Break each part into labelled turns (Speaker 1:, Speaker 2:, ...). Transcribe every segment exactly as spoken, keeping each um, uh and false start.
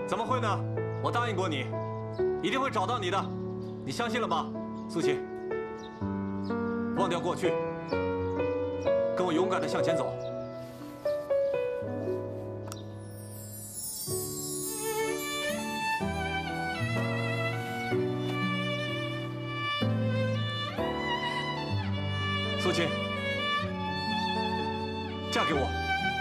Speaker 1: 怎么会呢？我答应过你，一定会找到你的，你相信了吗，苏秦？忘掉过去，跟我勇敢地向前走。苏秦，嫁给我。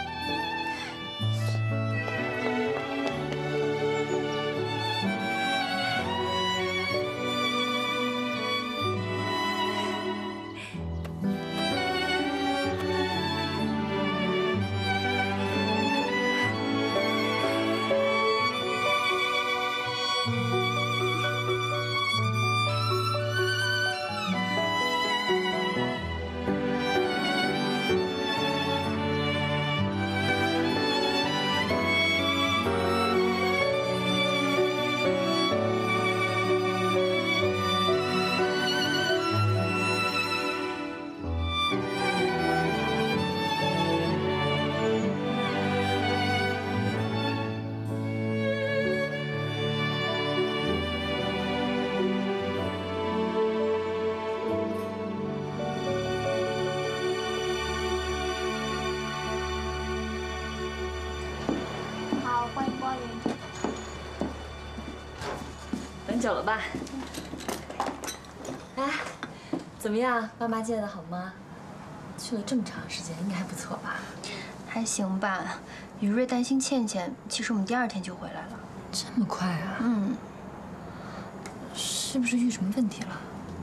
Speaker 2: 久了吧？哎，怎么样？爸妈见的好吗？去了这么长时间，应该还不错吧？
Speaker 3: 还行吧。雨瑞担心倩倩，其实我们第二天就回来了。
Speaker 2: 这么快啊？
Speaker 3: 嗯。
Speaker 2: 是不是遇什么问题了？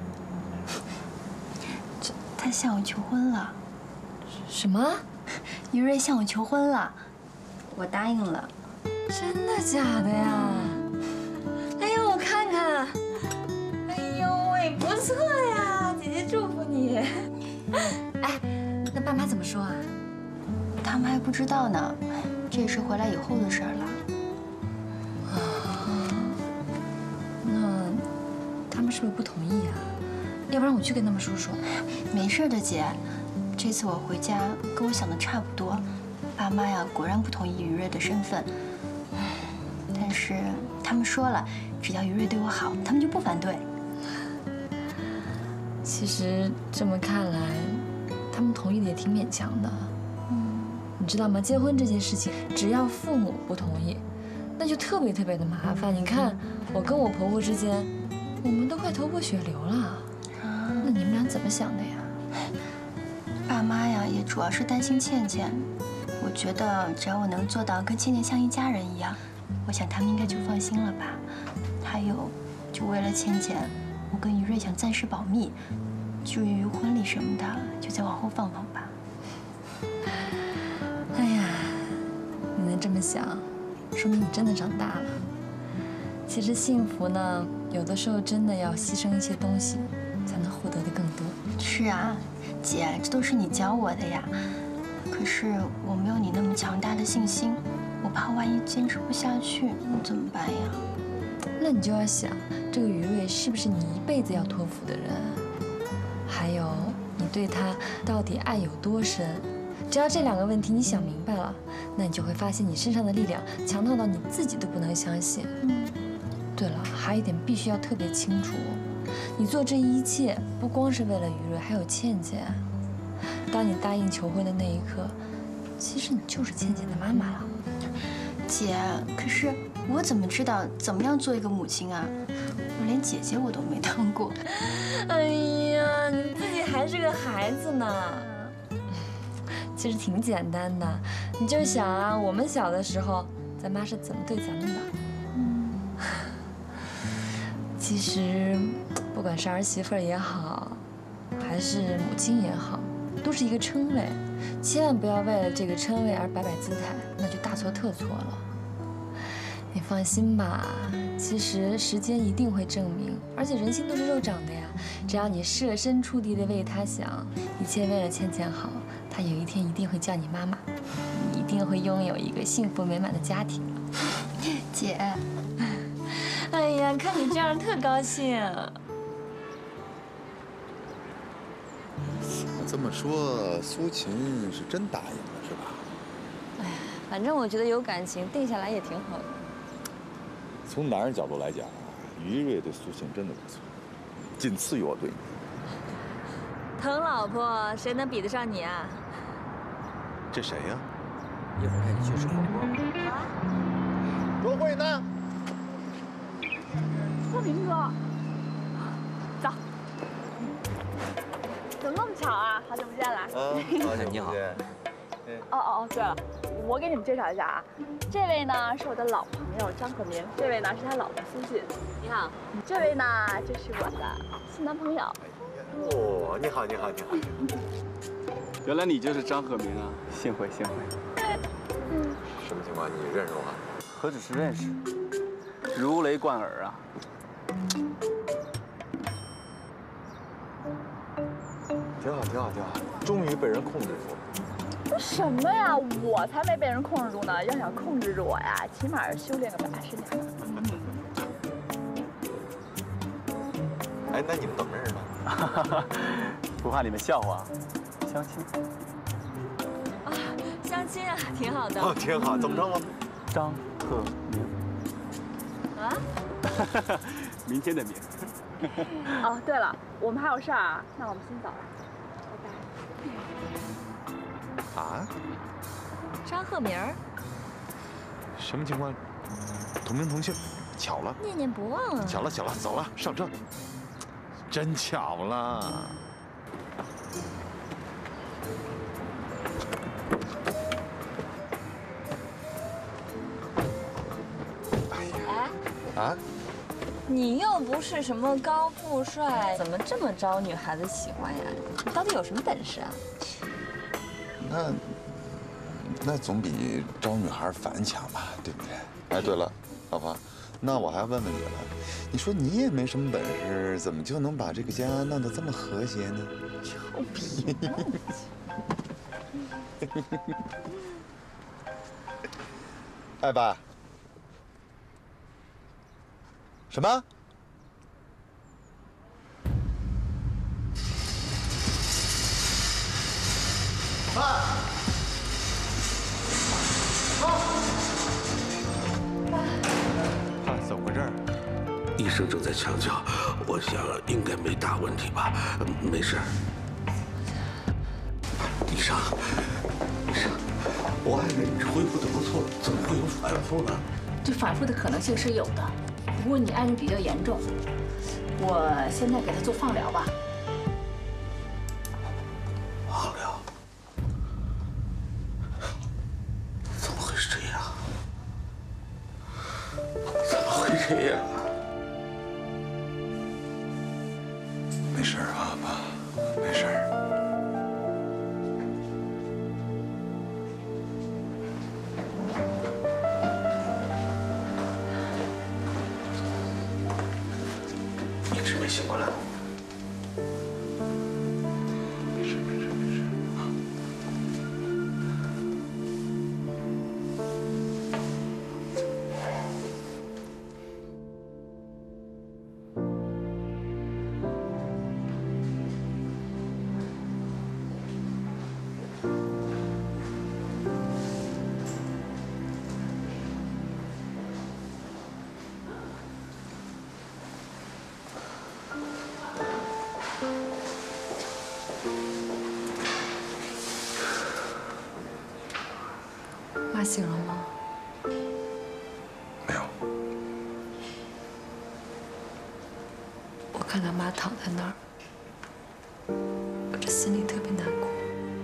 Speaker 3: 这他向我求婚了。
Speaker 2: 什么？
Speaker 3: 雨瑞向我求婚了，我答应了。
Speaker 2: 真的假的呀？ 哎呦，我看看，哎呦喂，不错呀，姐姐祝福你。哎，那爸妈怎么说啊？
Speaker 3: 他们还不知道呢，这也是回来以后的事儿了。
Speaker 2: 啊，那他们是不是不同意啊？要不然我去跟他们说说。
Speaker 3: 没事的，姐，这次我回家跟我想的差不多，爸妈呀果然不同意于瑞的身份，但是他们说了。 只要于瑞对我好，他们就不反对。
Speaker 2: 其实这么看来，他们同意的也挺勉强的。嗯，你知道吗？结婚这件事情，只要父母不同意，那就特别特别的麻烦。你看，我跟我婆婆之间，我们都快头破血流了。啊，那你们俩怎么想的呀？
Speaker 3: 爸妈呀，也主要是担心倩倩。我觉得只要我能做到跟倩倩像一家人一样，我想他们应该就放心了吧。 还有，就为了倩倩，我跟于瑞想暂时保密，至于婚礼什么的，就再往后放放吧。
Speaker 2: 哎呀，你能这么想，说明你真的长大了。其实幸福呢，有的时候真的要牺牲一些东西，才能获得的更多。
Speaker 3: 是啊，姐，这都是你教我的呀。可是我没有你那么强大的信心，我怕万一坚持不下去，那怎么办呀？
Speaker 2: 那你就要想，这个于瑞是不是你一辈子要托付的人？还有，你对他到底爱有多深？只要这两个问题你想明白了，那你就会发现你身上的力量强大到你自己都不能相信。嗯。对了，还有一点必须要特别清楚，你做这一切不光是为了于瑞，还有倩倩。当你答应求婚的那一刻，其实你就是倩倩的妈妈了。
Speaker 3: 姐，可是。 我怎么知道怎么样做一个母亲啊？我连姐姐我都没当过。
Speaker 2: 哎呀，你自己还是个孩子呢。其实挺简单的，你就想啊，我们小的时候，咱妈是怎么对咱们的？嗯。其实，不管是儿媳妇也好，还是母亲也好，都是一个称谓，千万不要为了这个称谓而摆摆姿态，那就大错特错了。 你放心吧，其实时间一定会证明，而且人心都是肉长的呀。只要你设身处地的为他想，一切为了倩倩好，她有一天一定会叫你妈妈，你一定会拥有一个幸福美满的家庭。
Speaker 3: 姐，
Speaker 2: 哎呀，看你这样特高兴。
Speaker 4: 这么说，苏秦是真答应了，是吧？
Speaker 2: 哎呀，反正我觉得有感情，定下来也挺好的。
Speaker 4: 从男人角度来讲啊，于瑞对苏晴真的不错，仅次于我对你。
Speaker 2: 疼老婆，谁能比得上你啊？
Speaker 4: 这谁呀？
Speaker 5: 一会儿带你去吃火锅。
Speaker 4: 卓慧呢？
Speaker 6: 贺明哥，走。怎么那么巧啊？好久不见了。
Speaker 4: 啊，好久不
Speaker 5: 你好
Speaker 4: 见。
Speaker 6: 哦哦哦，对了，我给你们介绍一下啊，这位呢是我的老朋友张可明，这位呢是他老婆苏信。你好，这位呢就是我的新男朋友。
Speaker 4: 哦，你好，你好，你好。
Speaker 7: 原来你就是张鹤鸣啊！幸会幸会。
Speaker 6: 嗯，
Speaker 4: 什么情况？你认识我？
Speaker 7: 何止是认识，如雷贯耳啊！
Speaker 4: 挺好，挺好，挺好，终于被人控制住了。
Speaker 6: 这什么呀？我才没被人控制住呢！要想控制住我呀，起码是修炼个百十年。
Speaker 4: 哎，那你们怎么认识的？
Speaker 7: 不怕你们笑话，相亲。
Speaker 2: 啊，相亲啊，挺好的。
Speaker 4: 哦，挺好，怎么称呼？
Speaker 7: 张鹤鸣。
Speaker 2: 啊？
Speaker 7: 明天的明。
Speaker 6: 哦，对了，我们还有事儿啊，那我们先走了，拜拜。
Speaker 4: 啊？
Speaker 2: 张鹤鸣儿，
Speaker 4: 什么情况？同名同姓，巧了，
Speaker 2: 念念不忘啊。
Speaker 4: 巧了，巧了，走了，上车。真巧了。
Speaker 2: 哎，
Speaker 4: 啊？
Speaker 2: 你又不是什么高富帅，怎么这么招女孩子喜欢呀？你到底有什么本事啊？
Speaker 4: 那那总比招女孩烦强吧，对不对？哎，对了，老婆，那我还问问你了，你说你也没什么本事，怎么就能把这个家弄得这么和谐呢？
Speaker 2: 臭皮囊！
Speaker 4: 哎，爸。什么？爸！爸，怎么回事？
Speaker 8: 医生正在抢救，我想应该没大问题吧，没事。医生，医生，我爱人恢复的不错，怎么会有反复呢？
Speaker 9: 这反复的可能性是有的，不过你爱人比较严重，我现在给他做放疗吧。
Speaker 8: 放疗？怎么会是这样？怎么会这样？
Speaker 4: 没事啊，爸，没事。
Speaker 8: 一直没醒过来。没事，没事，没事。
Speaker 2: 妈醒了吗？
Speaker 4: 没有。
Speaker 2: 我看到妈躺在那儿，我这心里特别难过。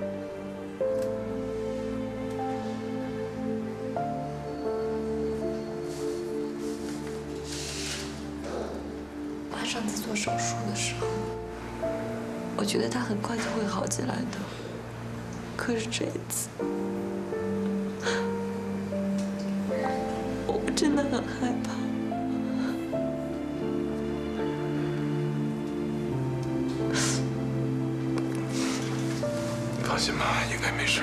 Speaker 2: 妈上次做手术的时候，我觉得她很快就会好起来的。可是这一次，我真的很害怕。
Speaker 4: 你放心吧，应该没事。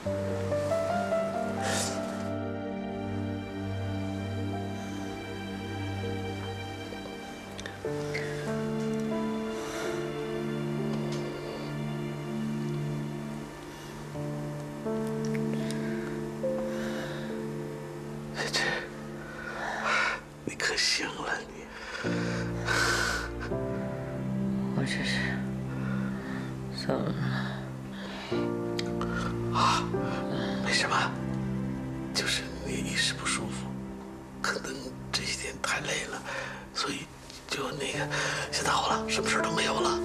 Speaker 8: 你可行了你！
Speaker 5: 我这是怎么了？
Speaker 8: 啊，没什么，就是你一时不舒服，可能这些天太累了，所以就那个现在好了，什么事都没有了。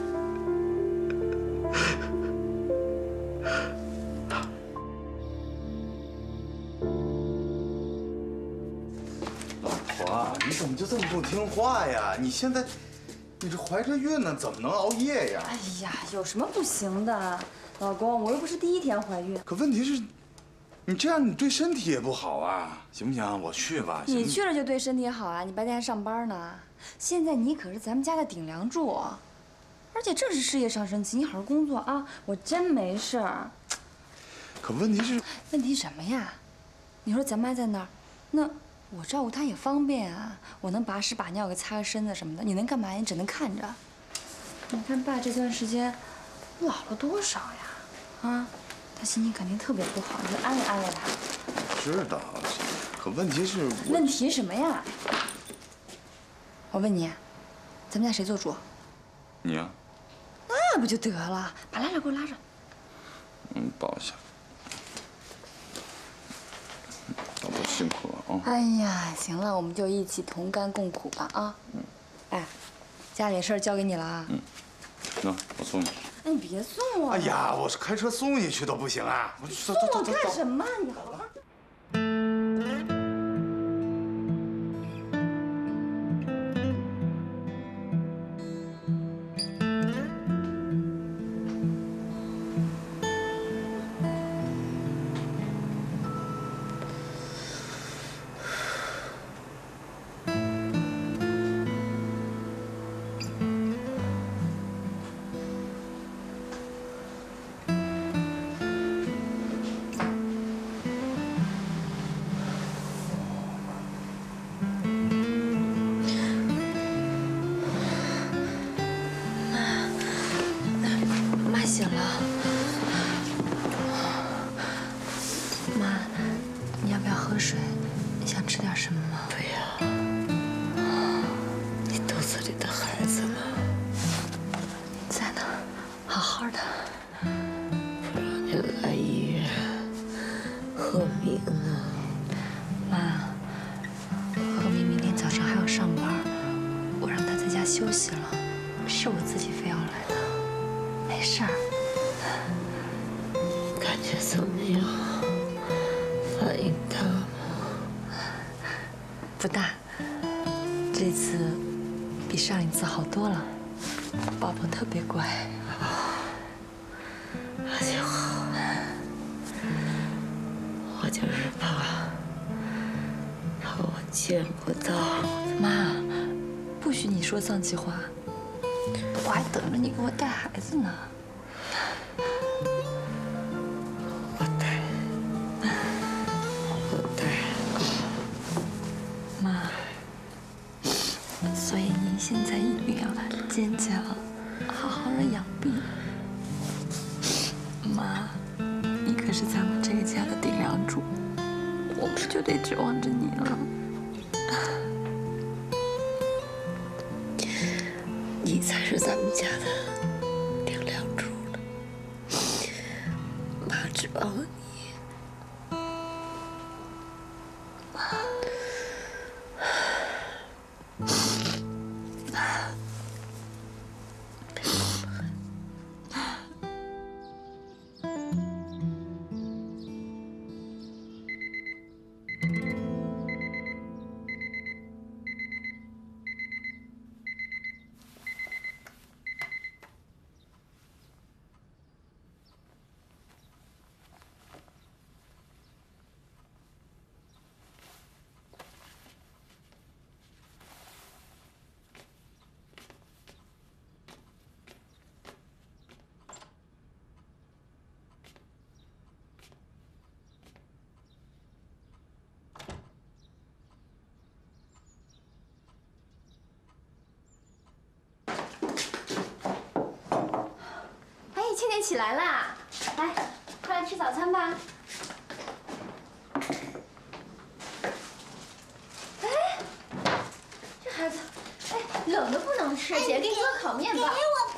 Speaker 4: 你怎么就这么不听话呀？你现在，你这怀着孕呢，怎么能熬夜呀？
Speaker 2: 哎呀，有什么不行的，老公，我又不是第一天怀孕。
Speaker 4: 可问题是，你这样你对身体也不好啊，行不行？我去吧。
Speaker 2: 你去了就对身体好啊，你白天还上班呢。现在你可是咱们家的顶梁柱，而且正是事业上升期，你好好工作啊。我真没事儿。
Speaker 4: 可问题是，
Speaker 2: 问题什么呀？你说咱妈在那儿，那。我照顾她也方便啊，我能把屎把尿给擦个身子什么的，你能干嘛？你只能看着。你看爸这段时间老了多少呀？啊，他心情肯定特别不好，你就安慰安慰他。
Speaker 4: 知道，可问题是……
Speaker 2: 问题什么呀？我问你，咱们家谁做主？
Speaker 4: 你呀。
Speaker 2: 那不就得了？把拉链给我拉上。
Speaker 4: 嗯，抱一下。老婆辛苦了啊！
Speaker 2: 哎呀，行了，我们就一起同甘共苦吧啊！嗯，哎，家里事儿交给你了啊！
Speaker 4: 嗯，那我送你。
Speaker 2: 哎，你别送我！
Speaker 4: 哎呀，我是开车送你去都不行啊！我
Speaker 2: 送我干什么？你好好。醒了，妈，你要不要喝水？你想吃点什么吗？
Speaker 5: 不要，你肚子里的孩子呢？
Speaker 2: 在呢，好好的。
Speaker 5: 不让你来医院，贺明呢？
Speaker 2: 妈，贺明明天早上还要上班，我让他在家休息了，是我自己非要来的，没事儿。
Speaker 5: 感觉怎么样？反应大吗？
Speaker 2: 不大，这次比上一次好多了，宝宝特别乖。
Speaker 5: 那就好。我就是怕，怕我见不到。
Speaker 2: 妈，不许你说丧气话，我还等着你给我带孩子呢。现在一定要坚强，好好的养病。妈，你可是咱们这个家的顶梁柱，我们就得指望着你了。
Speaker 5: 你才是咱们家的顶梁柱呢，妈指望你。
Speaker 3: 倩倩起来啦！来，快来吃早餐吧。哎，这孩子，哎，冷的不能吃，姐给你做烤面吧。给我，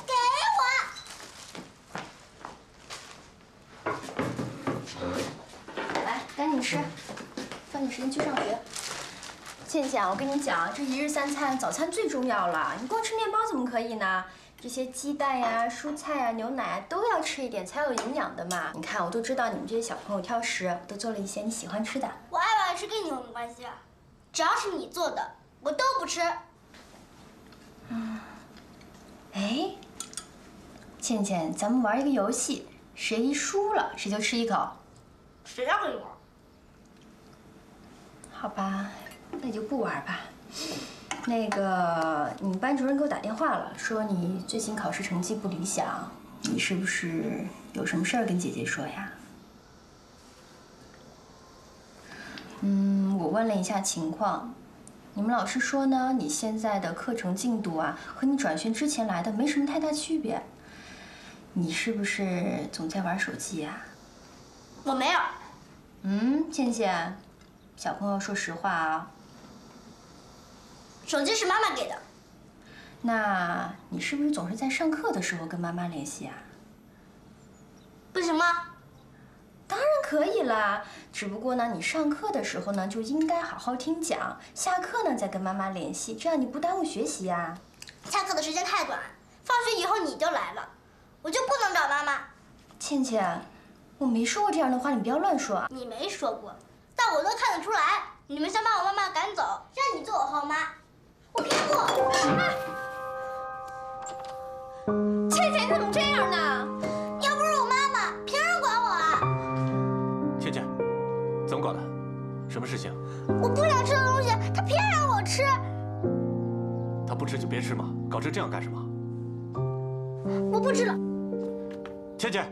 Speaker 3: 给我。来，赶紧吃，抓紧时间去上学。倩倩，我跟你讲，这一日三餐，早餐最重要了。你光吃面包怎么可以呢？ 这些鸡蛋呀、蔬菜呀、牛奶啊，都要吃一点才有营养的嘛。你看，我都知道你们这些小朋友挑食，都做了一些你喜欢吃的。
Speaker 10: 我爱不爱吃跟你有什么关系啊？只要是你做的，我都不吃。
Speaker 3: 嗯，哎，倩倩，咱们玩一个游戏，谁一输了谁就吃一口。
Speaker 10: 谁要跟你玩？
Speaker 3: 好吧，那你就不玩吧。 那个，你们班主任给我打电话了，说你最近考试成绩不理想，你是不是有什么事儿跟姐姐说呀？嗯，我问了一下情况，你们老师说呢，你现在的课程进度啊，和你转学之前来的没什么太大区别。你是不是总在玩手机呀？
Speaker 10: 我没有。
Speaker 3: 嗯，倩倩，小朋友说实话啊。
Speaker 10: 手机是妈妈给的。
Speaker 3: 那你是不是总是在上课的时候跟妈妈联系啊？
Speaker 10: 不行吗？
Speaker 3: 当然可以啦，只不过呢，你上课的时候呢就应该好好听讲，下课呢再跟妈妈联系，这样你不耽误学习呀。
Speaker 10: 下课的时间太短，放学以后你就来了，我就不能找妈妈。
Speaker 3: 倩倩，我没说过这样的话，你不要乱说啊。
Speaker 10: 你没说过，但我都看得出来，你们想把我妈妈赶走，让你做我后妈。 我骗过！
Speaker 3: 倩倩，你怎么这样呢？
Speaker 10: 要不是我妈妈，凭什么管我啊？
Speaker 1: 倩倩，怎么搞的？什么事情？
Speaker 10: 我不想吃的东西，他偏让我吃。
Speaker 1: 他不吃就别吃嘛，搞成这样干什么？
Speaker 10: 我不吃了。
Speaker 1: 倩倩。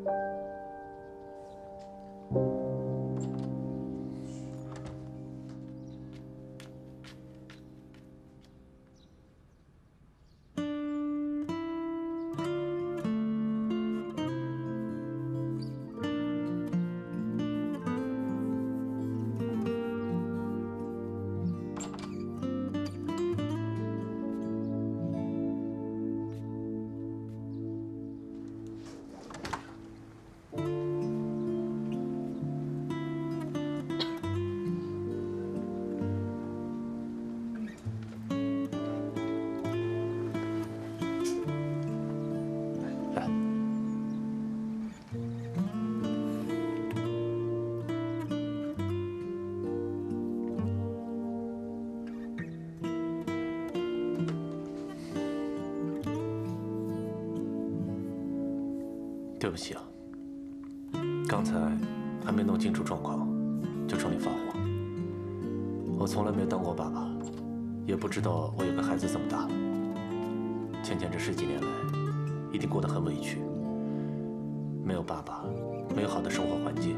Speaker 1: 对不起啊，刚才还没弄清楚状况，就冲你发火。我从来没当过爸爸，也不知道我有个孩子这么大了。倩倩这十几年来，一定过得很委屈，没有爸爸，没有好的生活环境。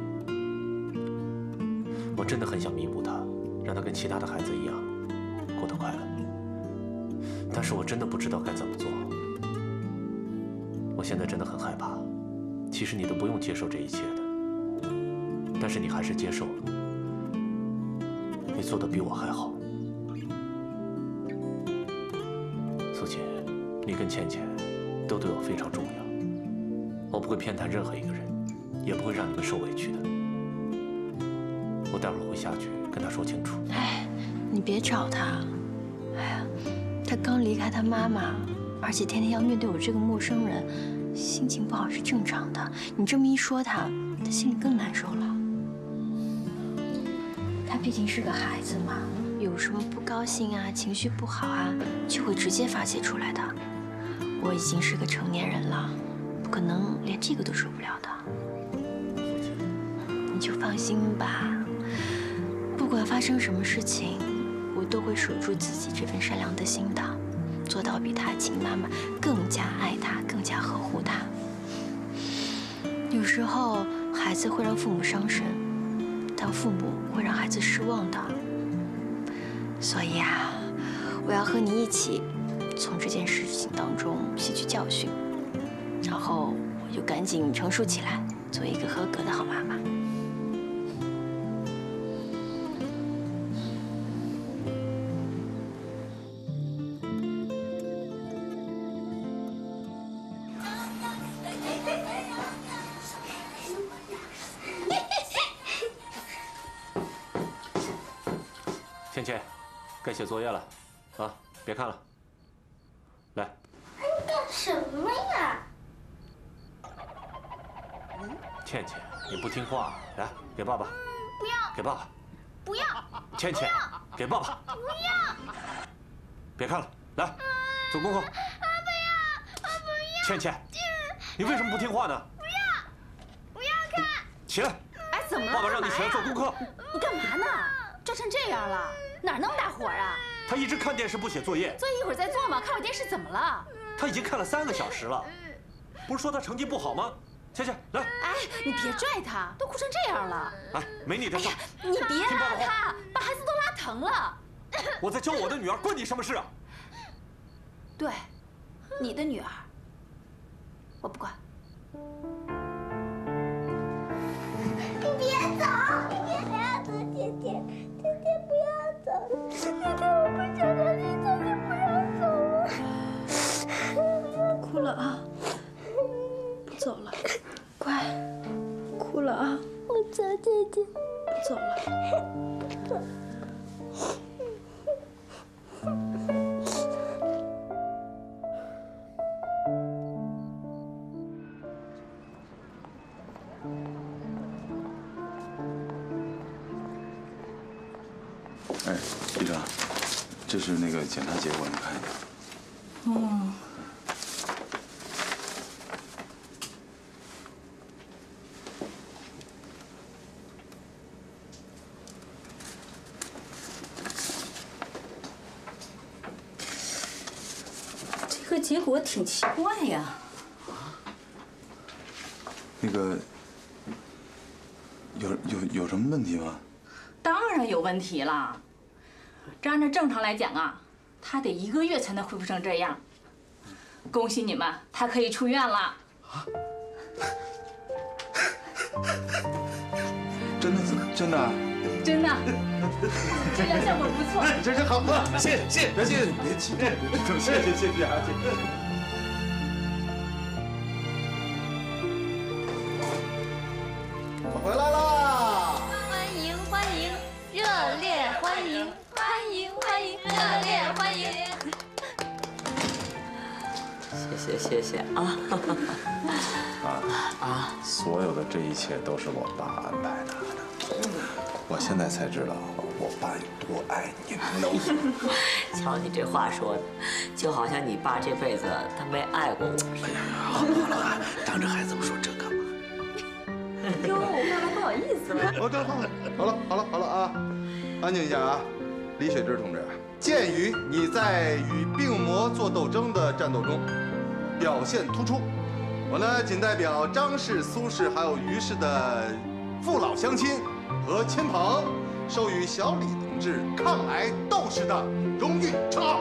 Speaker 1: 我真的很想弥补她，让她跟其他的孩子一样，过得快乐。但是我真的不知道该怎么做。我现在真的很害怕。 其实你都不用接受这一切的，但是你还是接受了。你做的比我还好，苏姐，你跟倩倩都对我非常重要，我不会偏袒任何一个人，也不会让你们受委屈的。我待会儿会下去跟她说清楚。
Speaker 3: 哎，你别找他。哎呀，他刚离开他妈妈，而且天天要面对我这个陌生人。 心情不好是正常的，你这么一说他，他心里更难受了。他毕竟是个孩子嘛，有什么不高兴啊、情绪不好啊，就会直接发泄出来的。我已经是个成年人了，不可能连这个都受不了的。你就放心吧，不管发生什么事情，我都会守住自己这份善良的心的。 做到比他亲妈妈更加爱他，更加呵护他。有时候孩子会让父母伤神，但父母会让孩子失望的。所以啊，我要和你一起从这件事情当中吸取教训，然后我就赶紧成熟起来，做一个合格的好妈妈。
Speaker 1: 倩倩，该写作业了，啊，别看了，来。
Speaker 10: 干什么呀？
Speaker 1: 倩倩，你不听话，来给爸爸。
Speaker 10: 不要。
Speaker 1: 给爸爸。
Speaker 10: 不要。
Speaker 1: 倩倩，给爸爸。
Speaker 10: 不要。
Speaker 1: 别看了，来，做功课。
Speaker 10: 不要，不要。
Speaker 1: 倩倩，你为什么不听话呢？
Speaker 10: 不要，不要看。
Speaker 1: 起来。
Speaker 9: 哎，怎么了？
Speaker 1: 爸爸让你起来做功课。
Speaker 9: 你干嘛呢？抓成这样了，哪那么大火啊？
Speaker 1: 他一直看电视不写作业。
Speaker 9: 作业一会儿再做嘛，看会儿电视怎么了？
Speaker 1: 他已经看了三个小时了，不是说他成绩不好吗？倩倩，来。
Speaker 9: 哎，你别拽他，都哭成这样了。
Speaker 1: 哎，没你的事。
Speaker 9: 你别拉他，把孩子都拉疼了。
Speaker 1: 我在教我的女儿，关你什么事啊？
Speaker 9: 对，你的女儿，我不管。
Speaker 10: 你别走，你不要走，姐姐，姐姐不要走，姐姐我不求求你走，你不要走。
Speaker 3: 哭了啊，不走了，乖，哭了啊，
Speaker 10: 我走，姐姐，
Speaker 3: 不走了。
Speaker 4: 哎，队长，这是那个检查结果，你看一下。
Speaker 3: 嗯。
Speaker 9: 这个结果挺奇怪呀。
Speaker 4: 那个，有有有什么问题吗？
Speaker 9: 当然有问题了。这按照正常来讲啊，他得一个月才能恢复成这样。恭喜你们，他可以出院了。
Speaker 4: 真的？真的？
Speaker 9: 真的。治疗效果不错。
Speaker 4: 真是好，谢谢谢谢，别谢谢你，别急，谢谢谢谢啊，谢谢。我回来啦！
Speaker 10: 欢迎欢迎，热烈欢迎，欢迎欢迎，热烈欢迎。
Speaker 5: 谢谢谢谢啊！
Speaker 4: 啊啊！所有的这一切都是我爸安排的。我现在才知道我爸有多爱你们。
Speaker 5: 瞧你这话说的，就好像你爸这辈子他没爱过我似的。
Speaker 8: 哎呀，好了好了，当着孩子们说这干嘛？
Speaker 2: 哟，爸爸不好意思了。
Speaker 4: 哦，这好了，好了好了好了啊！安静一下啊，李雪芝同志，鉴于你在与病魔做斗争的战斗中表现突出，我呢仅代表张氏、苏氏还有于氏的父老乡亲和亲朋，授予小李同志抗癌斗士的荣誉称号。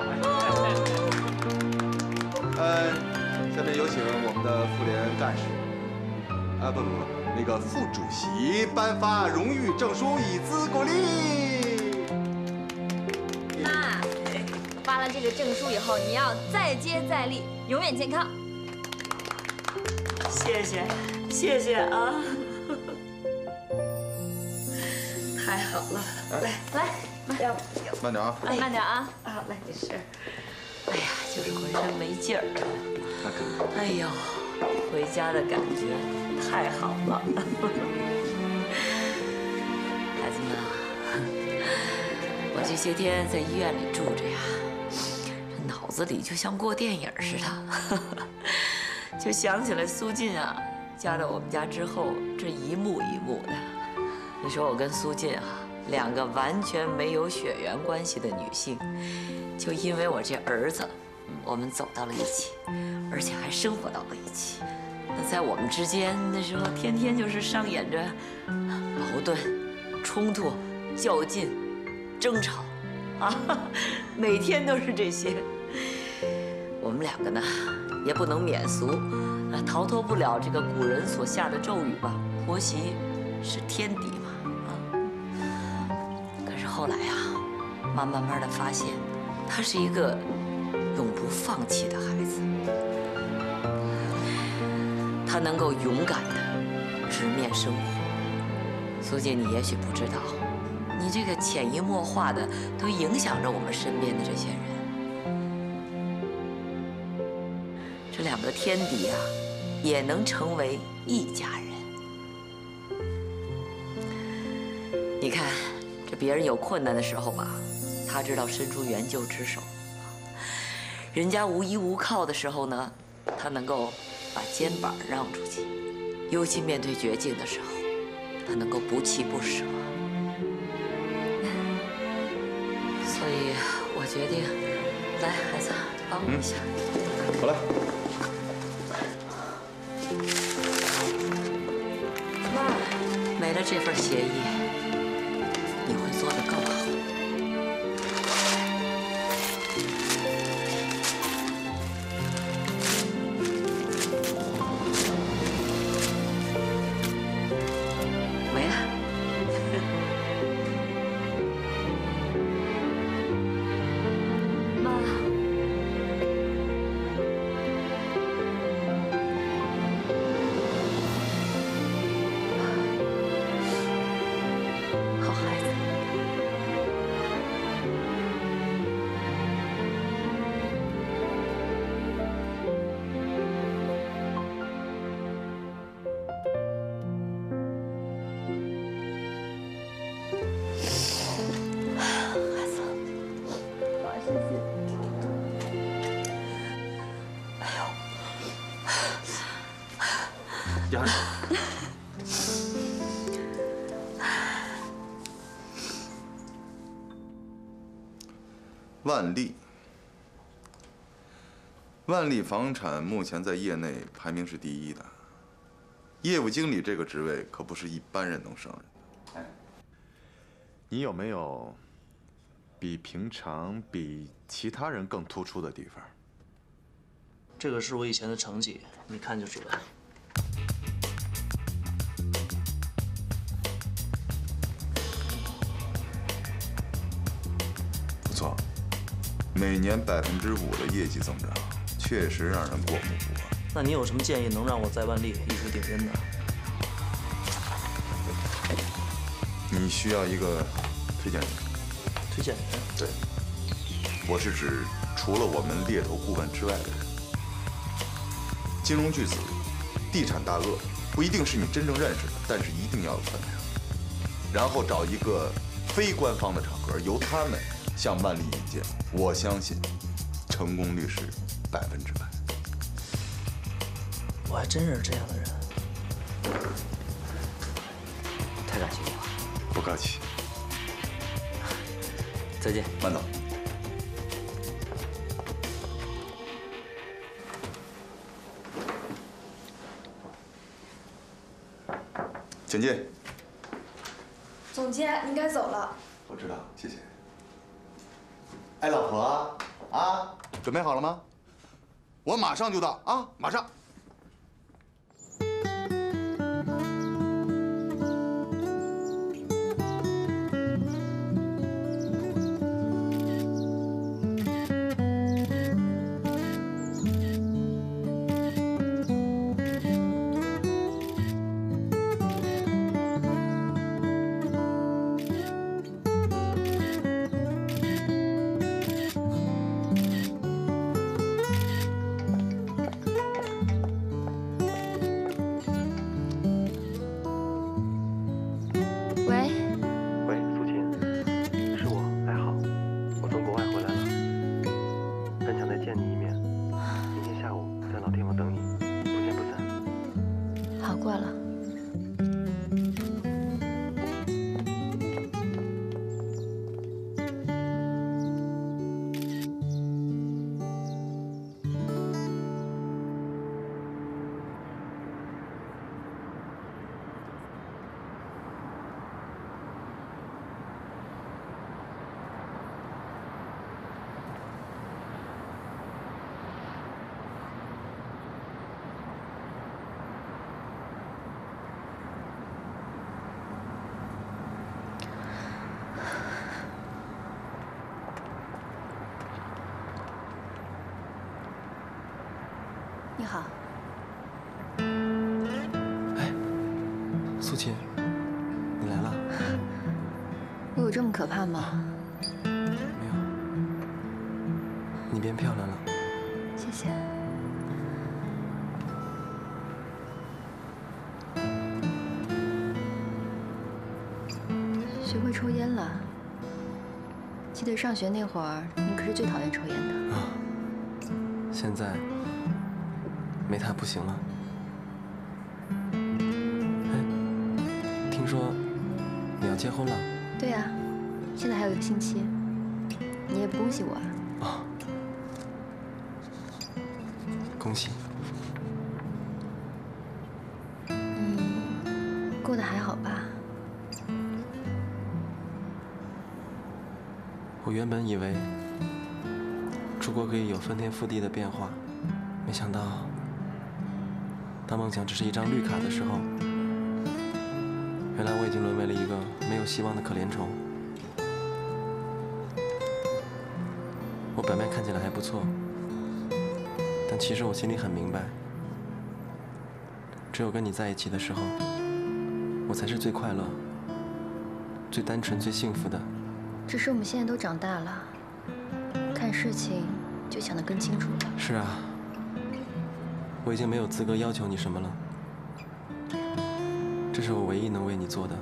Speaker 4: 呃，下面有请我们的妇联干事，啊不不不，那个副主席颁发荣誉证书以资鼓励。
Speaker 6: 妈，发了这个证书以后，你要再接再厉，永远健康。
Speaker 5: 谢谢谢谢啊！太好了，来
Speaker 6: 来，
Speaker 5: 要
Speaker 4: 慢点啊！
Speaker 6: 慢点啊！
Speaker 5: 啊，来没事。哎呀，就是浑身没劲儿。
Speaker 4: 那肯定。
Speaker 5: 哎呦，回家的感觉太好了。孩子们啊，我这些天在医院里住着呀，这脑子里就像过电影似的，就想起来苏晋啊，嫁到我们家之后，这一幕一幕的。你说我跟苏晋啊，两个完全没有血缘关系的女性，就因为我这儿子，我们走到了一起，而且还生活到了一起。那在我们之间，那时候天天就是上演着矛盾、冲突、较劲、争吵，啊，每天都是这些。我们两个呢，也不能免俗， 啊，逃脱不了这个古人所下的咒语吧？婆媳是天敌嘛，啊。可是后来啊，妈慢慢的发现，他是一个永不放弃的孩子，他能够勇敢的直面生活。苏姐，你也许不知道，你这个潜移默化的都影响着我们身边的这些人。这两个天敌啊，也能成为一家人。你看，这别人有困难的时候吧，他知道伸出援救之手；人家无依无靠的时候呢，他能够把肩膀让出去；尤其面对绝境的时候，他能够不弃不舍。所以我决定，来，孩子，帮我一下。
Speaker 4: 嗯、好嘞。
Speaker 5: 妈，没了这份协议，你会做得更好。没了。妈。好孩子。
Speaker 1: 压着。
Speaker 4: 万历，万历房产目前在业内排名是第一的。业务经理这个职位可不是一般人能胜任的。哎，你有没有比平常、比其他人更突出的地方？
Speaker 11: 这个是我以前的成绩，你看就知道。
Speaker 4: 不错，每年百分之五的业绩增长，确实让人过目不忘。
Speaker 11: 那你有什么建议能让我在万历一步顶天的？
Speaker 4: 你需要一个推荐人。
Speaker 11: 推荐人？
Speaker 4: 对，我是指除了我们猎头顾问之外的人。金融巨子、地产大鳄，不一定是你真正认识的，但是一定要有分量。然后找一个非官方的场合，由他们向万历引荐，我相信成功率是百分之百。
Speaker 11: 我还真认识这样的人。
Speaker 1: 太感谢你了。
Speaker 4: 不客气。
Speaker 1: 再见，
Speaker 4: 慢走。请进。
Speaker 2: 总监，您该走了。
Speaker 4: 我知道，谢谢。哎，老婆啊，准备好了吗？我马上就到啊，马上。
Speaker 12: 亲，你来了。
Speaker 3: 我有这么可怕吗？
Speaker 12: 没有，你变漂亮了。
Speaker 3: 谢谢。学会抽烟了。记得上学那会儿，你可是最讨厌抽烟的。
Speaker 12: 啊，现在没他不行了。哎，听说你要结婚了？
Speaker 3: 对呀，现在还有一个星期。你也不恭喜我啊？
Speaker 12: 啊，恭喜。
Speaker 3: 你过得还好吧？
Speaker 12: 我原本以为出国可以有翻天覆地的变化，没想到当梦想只是一张绿卡的时候，原来我已经沦为了一个没有希望的可怜虫。我表面看起来还不错，但其实我心里很明白，只有跟你在一起的时候，我才是最快乐、最单纯、最幸福的。
Speaker 3: 只是我们现在都长大了，看事情就想得更清楚了。
Speaker 12: 是啊，我已经没有资格要求你什么了，这是我唯一能为你做的。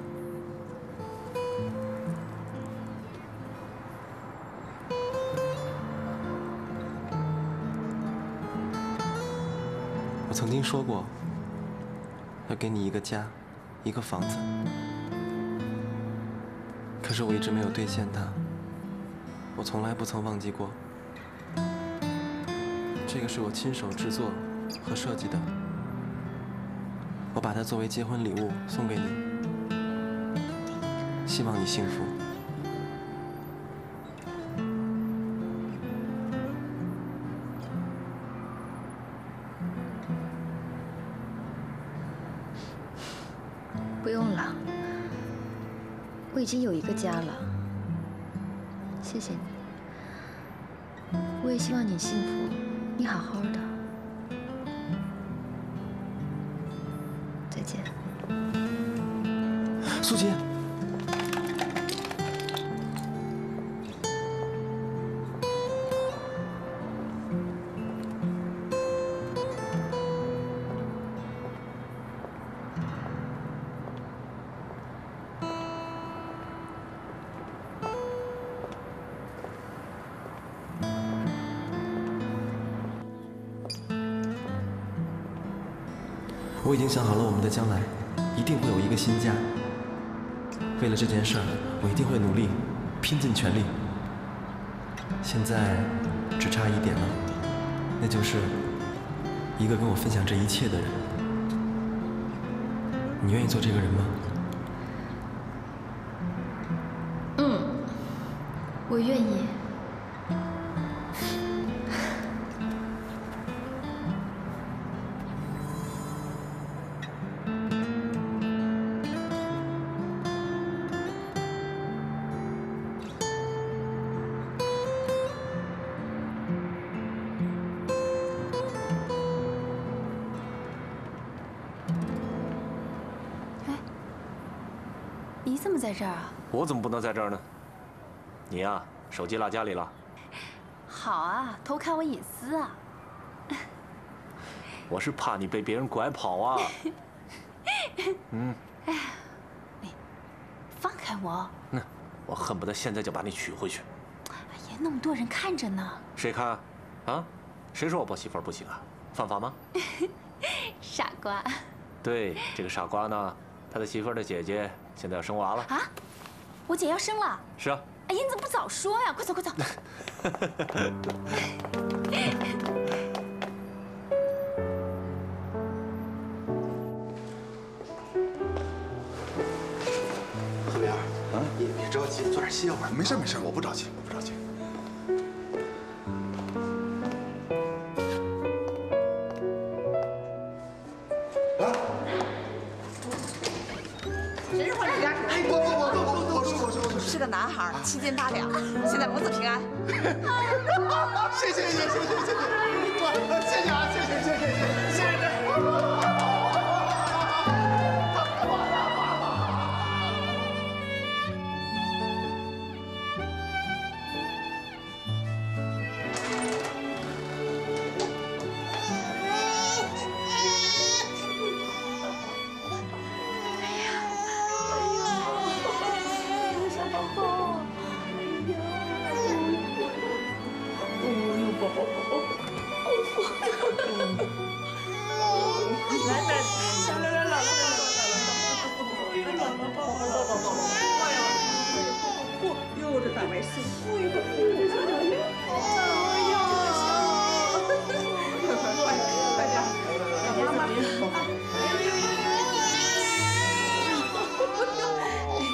Speaker 12: 我曾经说过，要给你一个家，一个房子。可是我一直没有兑现它，我从来不曾忘记过。这个是我亲手制作和设计的，我把它作为结婚礼物送给你，希望你幸福。
Speaker 3: 不用了。我已经有一个家了，谢谢你。我也希望你幸福，你好好的。再见。
Speaker 12: 苏姐。我已经想好了我们的将来，一定会有一个新家。为了这件事儿，我一定会努力，拼尽全力。现在只差一点了，那就是一个跟我分享这一切的人。你愿意做这个人吗？
Speaker 3: 嗯，我愿意。
Speaker 6: 你怎么在这儿啊？
Speaker 1: 我怎么不能在这儿呢？你呀，手机落家里了。
Speaker 6: 好啊，偷看我隐私啊！
Speaker 1: 我是怕你被别人拐跑啊。嗯。
Speaker 6: 哎呀，你放开我！
Speaker 1: 那我恨不得现在就把你娶回去。
Speaker 6: 哎呀，那么多人看着呢。
Speaker 1: 谁看？啊？谁说我抱媳妇儿不行啊？犯法吗？
Speaker 6: 傻瓜。
Speaker 1: 对，这个傻瓜呢，他的媳妇儿的姐姐现在要生娃了。
Speaker 6: 啊？我姐要生了？
Speaker 1: 是啊。
Speaker 6: 哎呀，你怎么不早说呀？快走，快走！
Speaker 4: 河边，啊，你别着急，坐点歇会儿。没事没事，我不着急，我不着急。
Speaker 13: 谁是坏人家？哎，我我我我我说我说我说是个男孩，七斤八两，现在母子平安。
Speaker 4: 谢谢谢谢谢谢谢谢，我谢谢啊，谢谢谢谢谢谢谢谢。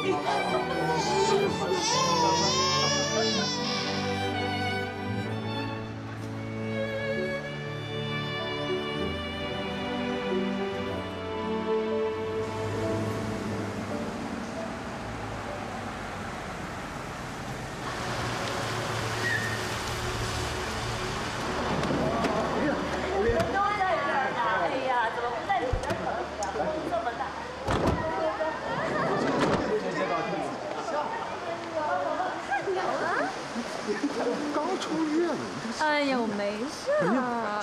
Speaker 6: 哎呀，我没事啊。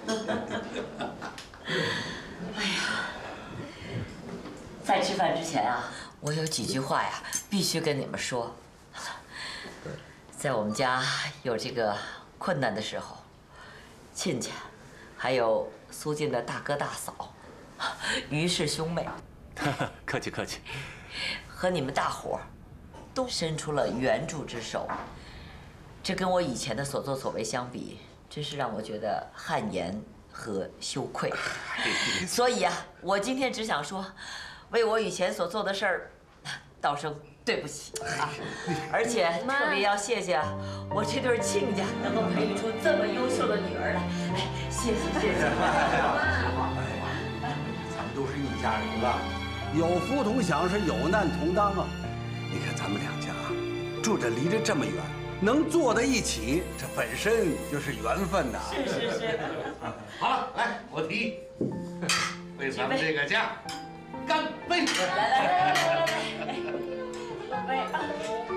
Speaker 5: 哎呀，在吃饭之前啊，我有几句话呀，必须跟你们说。在我们家有这个困难的时候，亲家，还有苏晋的大哥大嫂，于氏兄妹，
Speaker 1: 客气客气，
Speaker 5: 和你们大伙儿都伸出了援助之手。这跟我以前的所作所为相比，真是让我觉得汗颜和羞愧。所以啊，我今天只想说，为我以前所做的事儿，道声对不起啊！而且特别要谢谢我这对亲家能够培育出这么优秀的女儿来，哎，谢谢谢谢。
Speaker 8: 咱们都是一家人了，有福同享是有难同当啊！你看咱们两家啊，住着离着这么远。能坐在一起，这本身就是缘分呐。
Speaker 5: 是是是。
Speaker 8: 好了，来，我提议，为咱们这个家干杯！
Speaker 5: 来来来来来来，干杯啊！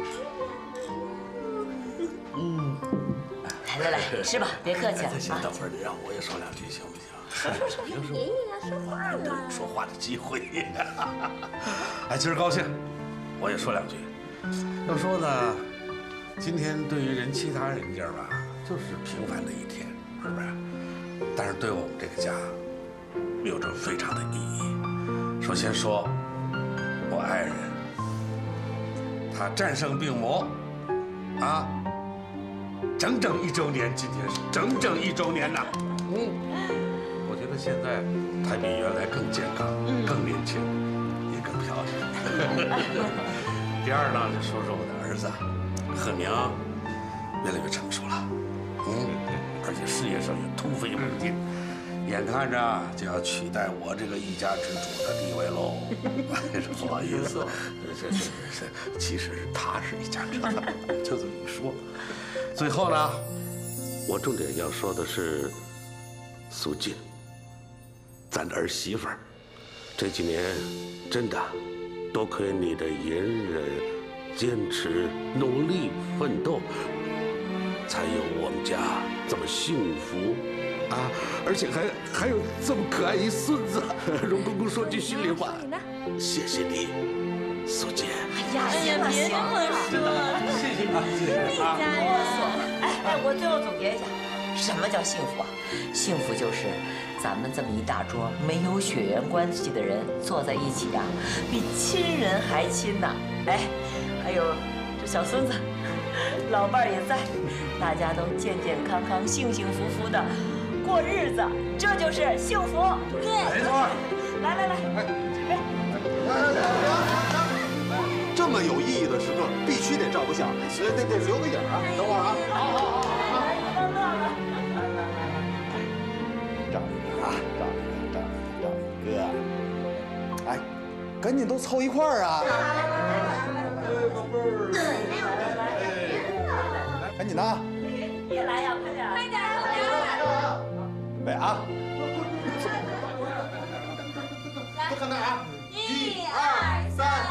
Speaker 5: 嗯，来来来，吃吧，别客气了啊。
Speaker 8: 先等会儿，你让我也说两句行不行？
Speaker 5: 说说说，
Speaker 8: 平时
Speaker 10: 爷爷要说话了，
Speaker 8: 说话的机会。哎，今儿高兴，我也说两句。要说呢。今天对于人其他人家吧，就是平凡的一天，是不是？但是对我们这个家，有着非常的意义。首先说，我爱人，她战胜病魔，啊，整整一周年，今天是整整一周年呐。嗯，我觉得现在她比原来更健康、更年轻，也更漂亮。第二呢，就说说我的儿子。贺明越来越成熟了，嗯，而且事业上也突飞猛进，眼看着就要取代我这个一家之主的地位喽。不好意思，这这这，其实他是一家之主，就这么一说。最后呢，我重点要说的是苏晋，咱的儿媳妇儿，这几年真的多亏你的隐忍。坚持、努力、奋斗，才有我们家这么幸福啊！而且还还有这么可爱一孙子。荣公公说句心里话，谢谢你，苏姐。
Speaker 5: 哎呀，行了行了，
Speaker 8: 谢谢啊，谢谢啊。
Speaker 5: 啰嗦。哎哎，我最后总结一下，什么叫幸福啊？幸福就是咱们这么一大桌没有血缘关系的人坐在一起啊，比亲人还亲呐！哎。还有这小孙子，老伴儿也在，大家都健健康康、幸幸福福的过日子，这就是幸福。对，
Speaker 8: 没错。
Speaker 5: 来来来，举杯。
Speaker 14: 这么有意义的时刻，必须得照个相，所以得得留个影啊。等会儿啊，好好好好好。
Speaker 5: 乐乐了。
Speaker 14: 来来来来，照一个啊，照一个，照一个，照一个。哎，赶紧都凑一块儿啊！宝贝儿，赶紧的啊！
Speaker 5: 别来呀，快点！快点！快点！
Speaker 14: 准备啊！都看那啊！一二三。